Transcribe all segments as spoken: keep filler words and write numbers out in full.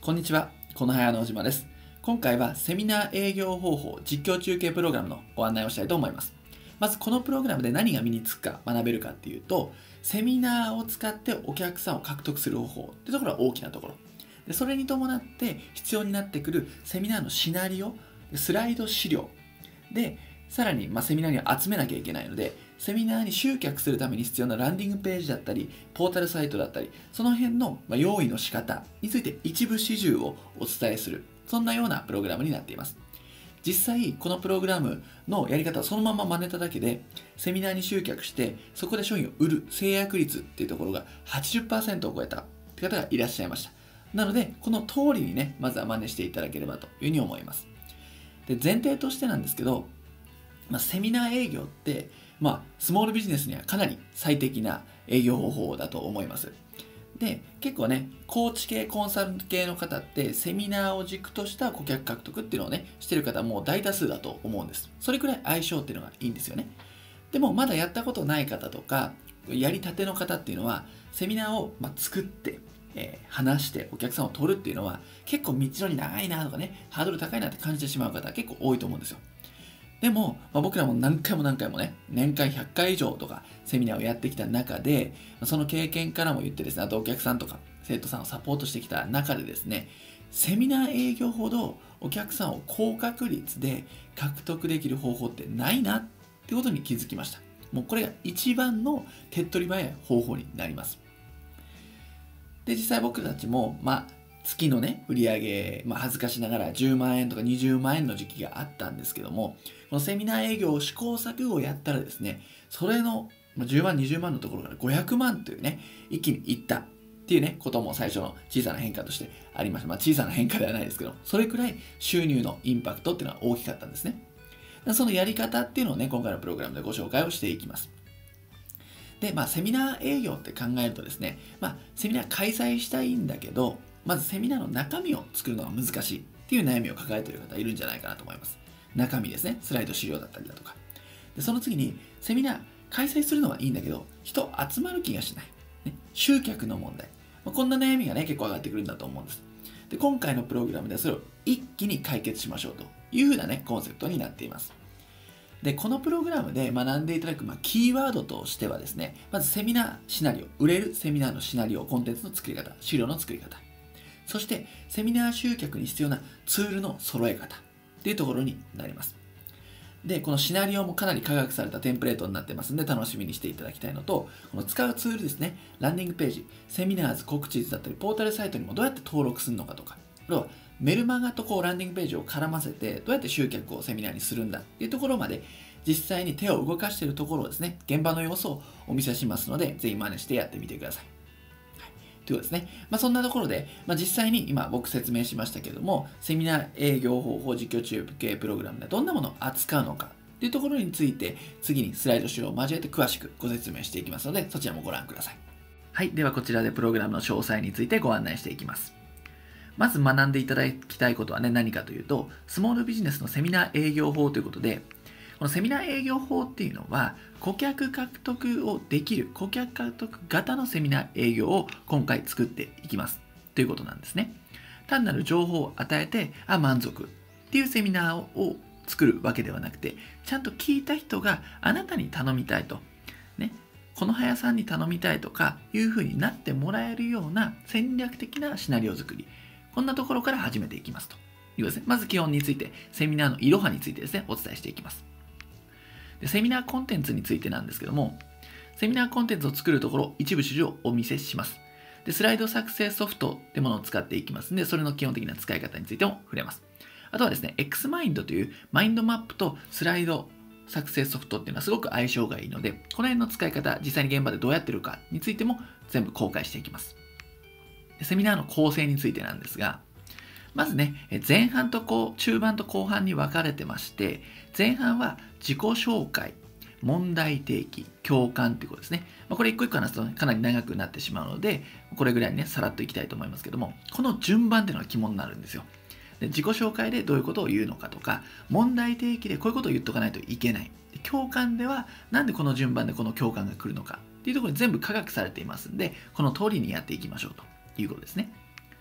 こんにちは、このはやの小島です。今回はセミナー営業方法実況中継プログラムのご案内をしたいと思います。まずこのプログラムで何が身につくか学べるかっていうと、セミナーを使ってお客さんを獲得する方法っていうところが大きなところ。でそれに伴って必要になってくるセミナーのシナリオ、スライド資料で、さらにまあセミナーには集めなきゃいけないので、セミナーに集客するために必要なランディングページだったり、ポータルサイトだったり、その辺のまあ用意の仕方について一部始終をお伝えする、そんなようなプログラムになっています。実際、このプログラムのやり方をそのまま真似ただけで、セミナーに集客して、そこで商品を売る制約率っていうところが はちじゅっパーセント を超えたって方がいらっしゃいました。なので、この通りにね、まずは真似していただければというふうに思います。で、前提としてなんですけど、まあ、セミナー営業って、まあ、スモールビジネスにはかなり最適な営業方法だと思います。で、結構ね、コーチ系、コンサル系の方って、セミナーを軸とした顧客獲得っていうのをね、してる方も大多数だと思うんです。それくらい相性っていうのがいいんですよね。でも、まだやったことない方とか、やりたての方っていうのは、セミナーをまあ作って、えー、話してお客さんを取るっていうのは、結構道のり長いなとかね、ハードル高いなって感じてしまう方結構多いと思うんですよ。でも、まあ、僕らも何回も何回もね、年間ひゃっかい以上とかセミナーをやってきた中で、その経験からも言ってですね、あとお客さんとか生徒さんをサポートしてきた中でですね、セミナー営業ほどお客さんを高確率で獲得できる方法ってないなってことに気づきました。もうこれが一番の手っ取り早い方法になります。で、実際僕たちも、まあ、月のね、売り上げ、まあ、恥ずかしながらじゅうまんえんとかにじゅうまんえんの時期があったんですけども、このセミナー営業を試行錯誤をやったらですね、それのじゅうまん、にじゅうまんのところからごひゃくまんというね、一気にいったっていうね、ことも最初の小さな変化としてありました。まあ、小さな変化ではないですけど、それくらい収入のインパクトっていうのは大きかったんですね。そのやり方っていうのをね、今回のプログラムでご紹介をしていきます。で、まあ、セミナー営業って考えるとですね、まあ、セミナー開催したいんだけど、まずセミナーの中身を作るのが難しいっていう悩みを抱えている方いるんじゃないかなと思います。中身ですね。スライド資料だったりだとか。で、その次に、セミナー開催するのはいいんだけど、人集まる気がしない。ね、集客の問題。まあ、こんな悩みがね、結構上がってくるんだと思うんです。で、今回のプログラムではそれを一気に解決しましょうというふうなね、コンセプトになっています。で、このプログラムで学んでいただく、まあ、キーワードとしてはですね、まずセミナーシナリオ、売れるセミナーのシナリオ、コンテンツの作り方、資料の作り方。そして、セミナー集客に必要なツールの揃え方っていうところになります。で、このシナリオもかなり科学されたテンプレートになってますので、楽しみにしていただきたいのと、この使うツールですね、ランディングページ、セミナーズ、告知図だったり、ポータルサイトにもどうやって登録するのかとか、あとはメルマガとこうランディングページを絡ませて、どうやって集客をセミナーにするんだっていうところまで、実際に手を動かしているところをですね、現場の様子をお見せしますので、ぜひ真似してやってみてください。ということですね。まあ、そんなところで、まあ、実際に今僕説明しましたけれども、セミナー営業方法実況中継プログラムでどんなものを扱うのかというところについて、次にスライド資料を交えて詳しくご説明していきますので、そちらもご覧ください。はい。ではこちらでプログラムの詳細についてご案内していきます。まず学んでいただきたいことはね、何かというと、スモールビジネスのセミナー営業法ということで、このセミナー営業法っていうのは、顧客獲得をできる、顧客獲得型のセミナー営業を今回作っていきます。ということなんですね。単なる情報を与えて、あ、満足っていうセミナーを作るわけではなくて、ちゃんと聞いた人があなたに頼みたいと、ね、このはやさんに頼みたいとかいうふうになってもらえるような戦略的なシナリオ作り、こんなところから始めていきますというですね。まず基本について、セミナーのいろはについてですね、お伝えしていきます。でセミナーコンテンツについてなんですけども、セミナーコンテンツを作るところ、一部始終をお見せします。で、スライド作成ソフトってものを使っていきますので、それの基本的な使い方についても触れます。あとはですね、Xmind というマインドマップとスライド作成ソフトっていうのはすごく相性がいいので、この辺の使い方、実際に現場でどうやってるかについても全部公開していきます。でセミナーの構成についてなんですが、まずね、前半とこう中盤と後半に分かれてまして、前半は自己紹介、問題提起、共感ということですね。まあ、これ一個一個話すとかなり長くなってしまうので、これぐらいね、さらっといきたいと思いますけども、この順番っていうのが肝になるんですよ。で自己紹介でどういうことを言うのかとか、問題提起でこういうことを言っとかないといけない。共感では、なんでこの順番でこの共感が来るのかっていうところに全部科学されていますんで、この通りにやっていきましょうということですね。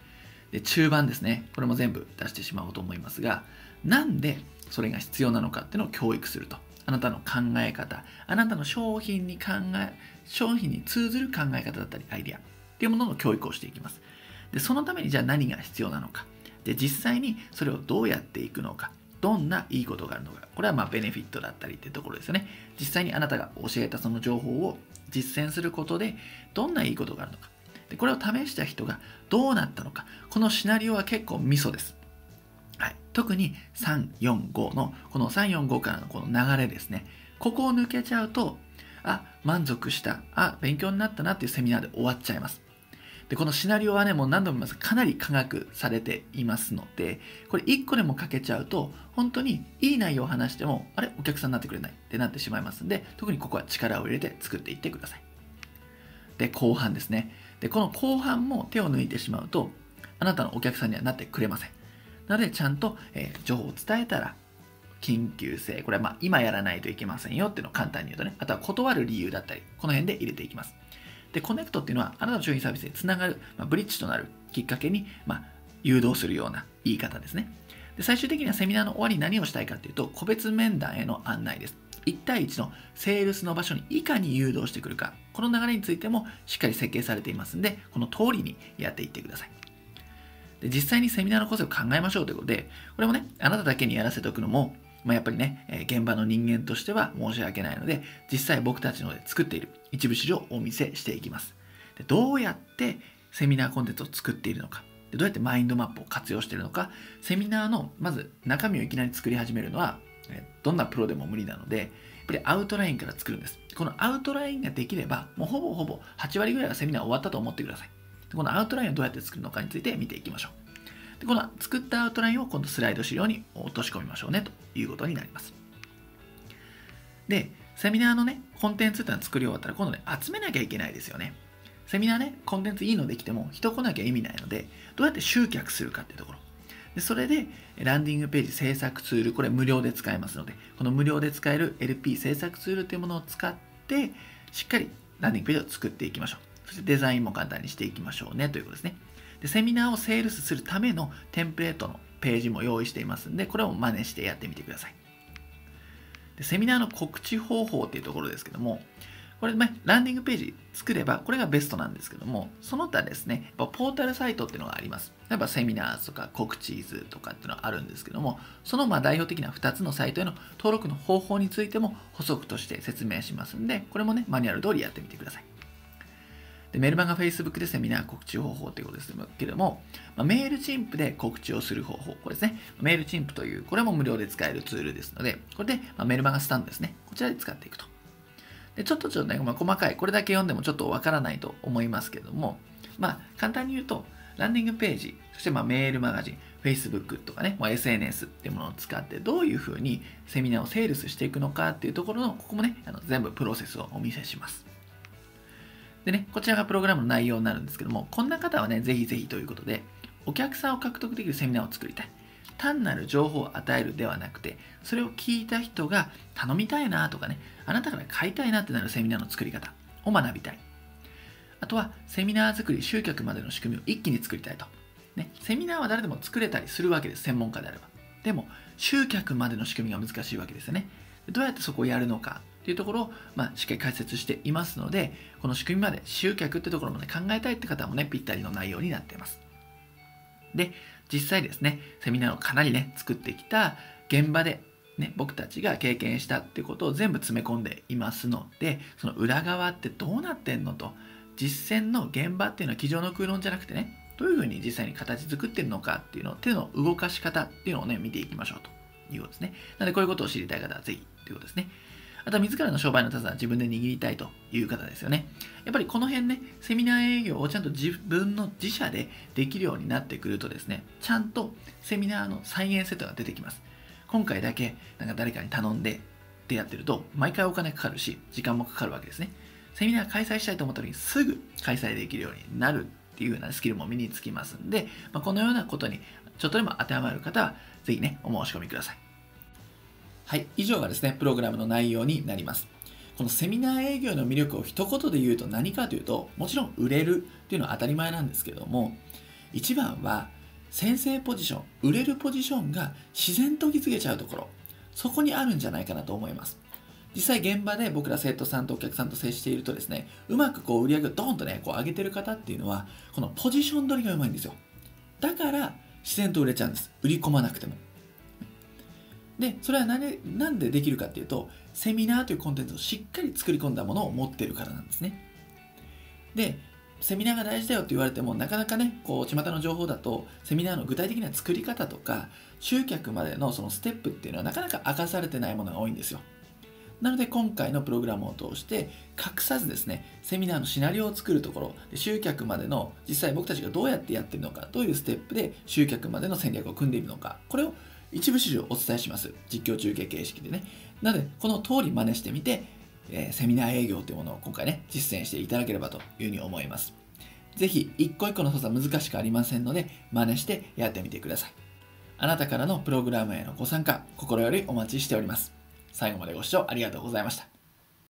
で、中盤ですね。これも全部出してしまおうと思いますが、なんでそれが必要なのかっていうのを教育すると。あなたの考え方、あなたの商品に考え、商品に通ずる考え方だったりアイデアっていうものの教育をしていきます。で、そのためにじゃあ何が必要なのか。で、実際にそれをどうやっていくのか。どんないいことがあるのか。これはまあベネフィットだったりっていうところですよね。実際にあなたが教えたその情報を実践することでどんないいことがあるのか。で、これを試した人がどうなったのか。このシナリオは結構ミソです。はい、特にさん、よん、ごのこのさん、よん、ごからのこの流れですね。ここを抜けちゃうと、あ、満足した、あ、勉強になったなっていうセミナーで終わっちゃいます。で、このシナリオはね、もう何度も言いますかなり科学されていますので、これいっこでも欠けちゃうと、本当にいい内容を話しても、あれ、お客さんになってくれないってなってしまいますので、特にここは力を入れて作っていってください。で、後半ですね。で、この後半も手を抜いてしまうと、あなたのお客さんにはなってくれません。なので、ちゃんと、えー、情報を伝えたら、緊急性、これはまあ今やらないといけませんよっていうのを簡単に言うとね、あとは断る理由だったり、この辺で入れていきます。で、コネクトっていうのは、あなたの商品サービスにつながる、まあ、ブリッジとなるきっかけに、まあ、誘導するような言い方ですね。で、最終的にはセミナーの終わりに何をしたいかっていうと、個別面談への案内です。いち対いちのセールスの場所にいかに誘導してくるか、この流れについてもしっかり設計されていますので、この通りにやっていってください。で、実際にセミナーの構成を考えましょうということで、これもね、あなただけにやらせておくのも、まあ、やっぱりね、えー、現場の人間としては申し訳ないので、実際僕たちので作っている一部始終をお見せしていきます。で、どうやってセミナーコンテンツを作っているのか、でどうやってマインドマップを活用しているのか、セミナーのまず中身をいきなり作り始めるのは、どんなプロでも無理なので、やっぱりアウトラインから作るんです。このアウトラインができれば、もうほぼほぼはち割ぐらいはセミナー終わったと思ってください。でこのアウトラインをどうやって作るのかについて見ていきましょう。でこの作ったアウトラインを今度スライド資料に落とし込みましょうねということになります。で、セミナーのね、コンテンツってのは作り終わったら今度ね、集めなきゃいけないですよね。セミナーね、コンテンツいいのできても人来なきゃ意味ないので、どうやって集客するかっていうところ。でそれで、ランディングページ制作ツール、これ無料で使えますので、この無料で使える エルピー 制作ツールというものを使って、しっかりランディングページを作っていきましょう。そしてデザインも簡単にしていきましょうねということですね。でセミナーをセールスするためのテンプレートのページも用意していますので、これを真似してやってみてください。でセミナーの告知方法っていうところですけども、これね、ランディングページ作れば、これがベストなんですけども、その他ですね、やっぱポータルサイトっていうのがあります。例えばセミナーズとか告知図とかっていうのがあるんですけども、そのまあ代表的なふたつのサイトへの登録の方法についても補足として説明しますんで、これもね、マニュアル通りやってみてください。でメルマガ Facebook でセミナー告知方法ということですけども、まあ、メールチンプで告知をする方法、これですね。メールチンプという、これも無料で使えるツールですので、これで、まあ、メルマガスタンドですね。こちらで使っていくと。でちょっとちょっとね、まあ、細かい、これだけ読んでもちょっとわからないと思いますけども、まあ、簡単に言うと、ランディングページ、そしてまあメールマガジン、Facebook とかね、エスエヌエス っていうものを使って、どういうふうにセミナーをセールスしていくのかっていうところの、ここもね、あの全部プロセスをお見せします。でね、こちらがプログラムの内容になるんですけども、こんな方はね、ぜひぜひということで、お客さんを獲得できるセミナーを作りたい。単なる情報を与えるではなくて、それを聞いた人が頼みたいなとかね、あなたから買いたいなってなるセミナーの作り方を学びたい。あとは、セミナー作り、集客までの仕組みを一気に作りたいと。ね、セミナーは誰でも作れたりするわけです、専門家であれば。でも、集客までの仕組みが難しいわけですよね。どうやってそこをやるのかっていうところを、まあ、しっかり解説していますので、この仕組みまで集客ってところもね、考えたいって方もね、ぴったりの内容になっています。で、実際ですね、セミナーをかなりね、作ってきた現場で、ね、僕たちが経験したってことを全部詰め込んでいますので、その裏側ってどうなってんのと、実践の現場っていうのは机上の空論じゃなくてね、どういうふうに実際に形作ってるのかっていうのを、手の動かし方っていうのをね、見ていきましょうということですね。なので、こういうことを知りたい方はぜひということですね。あとは自らの商売の手は自分で握りたいという方ですよね。やっぱりこの辺ね、セミナー営業をちゃんと自分の自社でできるようになってくるとですね、ちゃんとセミナーの再現性というのが出てきます。今回だけなんか誰かに頼んでってやってると、毎回お金かかるし、時間もかかるわけですね。セミナー開催したいと思った時にすぐ開催できるようになるっていうようなスキルも身につきますんで、まあ、このようなことにちょっとでも当てはまる方は、ぜひね、お申し込みください。はい、以上がですね、プログラムの内容になります。このセミナー営業の魅力を一言で言うと何かというと、もちろん売れるっていうのは当たり前なんですけども、一番は先制ポジション、売れるポジションが自然と気づけちゃうところ、そこにあるんじゃないかなと思います。実際現場で僕ら生徒さんとお客さんと接しているとですね、うまくこう売り上げをドーンとね、こう上げてる方っていうのは、このポジション取りがうまいんですよ。だから自然と売れちゃうんです。売り込まなくても。で、それは何で、なんでできるかっていうと、セミナーというコンテンツをしっかり作り込んだものを持ってるからなんですね。で、セミナーが大事だよって言われても、なかなかね、こう、巷の情報だと、セミナーの具体的な作り方とか、集客までのそのステップっていうのはなかなか明かされてないものが多いんですよ。なので今回のプログラムを通して隠さずですね、セミナーのシナリオを作るところ、集客までの実際僕たちがどうやってやってるのか、どういうステップで集客までの戦略を組んでいるのか、これを一部始終お伝えします。実況中継形式でね。なのでこの通り真似してみて、えー、セミナー営業というものを今回ね、実践していただければというふうに思います。ぜひ一個一個の操作難しくありませんので、真似してやってみてください。あなたからのプログラムへのご参加、心よりお待ちしております。最後までご視聴ありがとうございました。